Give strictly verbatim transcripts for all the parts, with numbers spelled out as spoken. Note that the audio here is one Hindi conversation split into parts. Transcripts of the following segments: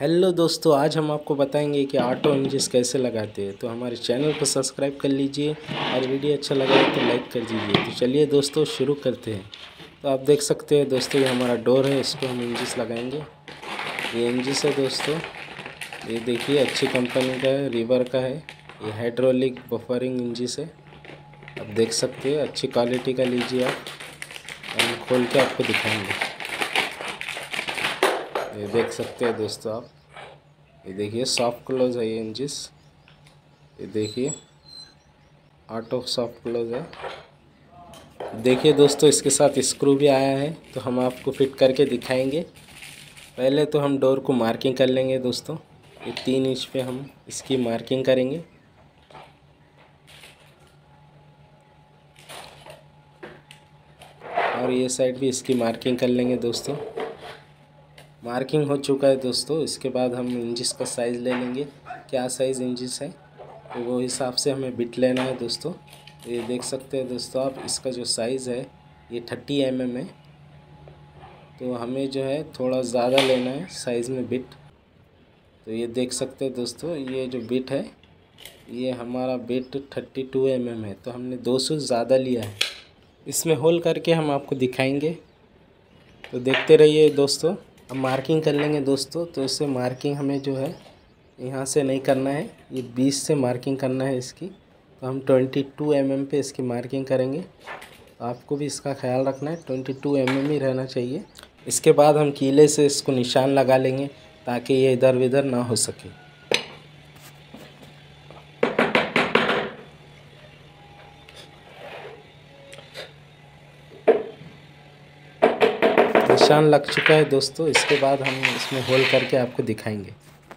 हेलो दोस्तों, आज हम आपको बताएंगे कि ऑटो इंजन कैसे लगाते हैं। तो हमारे चैनल को सब्सक्राइब कर लीजिए और वीडियो अच्छा लगा तो लाइक कर दीजिए। तो चलिए दोस्तों शुरू करते हैं। तो आप देख सकते हैं दोस्तों, ये हमारा डोर है, इसको हम इंजन लगाएंगे। ये इंजन है दोस्तों, ये देखिए अच्छी कंपनी का है, रिवर का है। ये हाइड्रोलिक बफरिंग इंजन है, आप देख सकते हैं। अच्छी क्वालिटी का लीजिए आप, हम खोल के आपको दिखाएंगे। ये देख सकते हैं दोस्तों आप, ये देखिए सॉफ्ट क्लोज है ये इंजिस। ये देखिए ऑटो सॉफ्ट क्लोज है। देखिए दोस्तों, इसके साथ स्क्रू भी आया है, तो हम आपको फिट करके दिखाएंगे। पहले तो हम डोर को मार्किंग कर लेंगे दोस्तों। ये तीन इंच पे हम इसकी मार्किंग करेंगे। और ये साइड भी इसकी मार्किंग कर लेंगे दोस्तों। मार्किंग हो चुका है दोस्तों। इसके बाद हम इंजिस का साइज़ ले लेंगे, क्या साइज़ इंजिस है तो वो हिसाब से हमें बिट लेना है दोस्तों। ये देख सकते हैं दोस्तों आप, इसका जो साइज़ है ये थर्टी एम एम है, तो हमें जो है थोड़ा ज़्यादा लेना है साइज़ में बिट। तो ये देख सकते हैं दोस्तों, ये जो बिट है ये हमारा bit thirty two M M है, तो हमने दो सौ ज़्यादा लिया है। इसमें होल करके हम आपको दिखाएंगे, तो देखते रहिए दोस्तों। अब मार्किंग कर लेंगे दोस्तों। तो इससे मार्किंग हमें जो है यहाँ से नहीं करना है, ये बीस से मार्किंग करना है इसकी। तो हम ट्वेंटी टू एम एम पे इसकी मार्किंग करेंगे। तो आपको भी इसका ख्याल रखना है, ट्वेंटी टू एम एम ही रहना चाहिए। इसके बाद हम कीले से इसको निशान लगा लेंगे ताकि ये इधर उधर ना हो सके। निशान लग चुका है दोस्तों। इसके बाद हम इसमें होल करके आपको दिखाएंगे।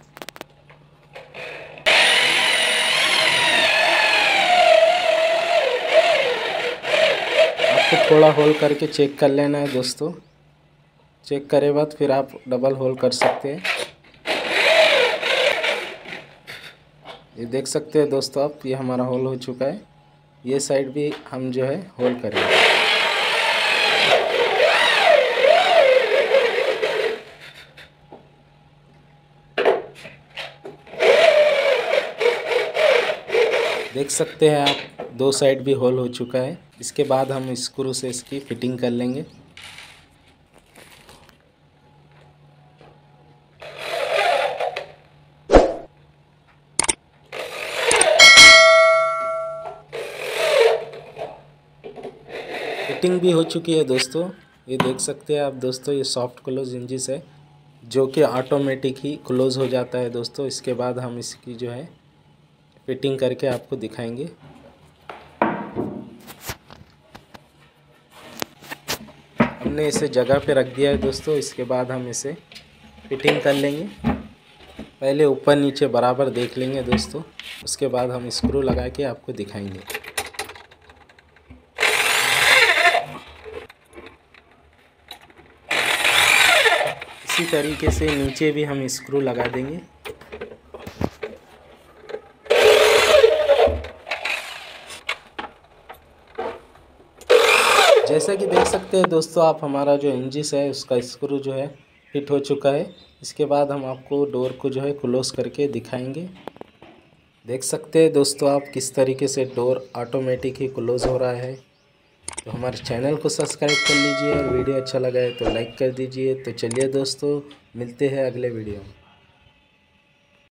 आपको थोड़ा होल करके चेक कर लेना है दोस्तों। चेक करे बाद फिर आप डबल होल कर सकते हैं। ये देख सकते हैं दोस्तों आप, ये हमारा होल हो चुका है। ये साइड भी हम जो है होल करेंगे। देख सकते हैं आप, दो साइड भी होल हो चुका है। इसके बाद हम स्क्रू से इसकी फिटिंग कर लेंगे। फिटिंग भी हो चुकी है दोस्तों। ये देख सकते हैं आप दोस्तों, ये सॉफ्ट क्लोज इंजिस है जो कि ऑटोमेटिक ही क्लोज हो जाता है दोस्तों। इसके बाद हम इसकी जो है फिटिंग करके आपको दिखाएंगे। हमने इसे जगह पे रख दिया है दोस्तों। इसके बाद हम इसे फिटिंग कर लेंगे। पहले ऊपर नीचे बराबर देख लेंगे दोस्तों, उसके बाद हम स्क्रू लगा के आपको दिखाएंगे। इसी तरीके से नीचे भी हम स्क्रू लगा देंगे। जैसा कि देख सकते हैं दोस्तों आप, हमारा जो इंजिस है उसका स्क्रू जो है फिट हो चुका है। इसके बाद हम आपको डोर को जो है क्लोज करके दिखाएंगे। देख सकते हैं दोस्तों आप, किस तरीके से डोर ऑटोमेटिक ही क्लोज हो रहा है। तो हमारे चैनल को सब्सक्राइब कर लीजिए और वीडियो अच्छा लगा है तो लाइक कर दीजिए। तो चलिए दोस्तों, मिलते हैं अगले वीडियो में।